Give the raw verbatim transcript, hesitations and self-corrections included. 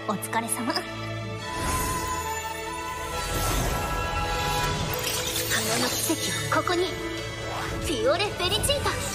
お疲れ様。花の奇跡はここに。フィオレ・フェリチータ。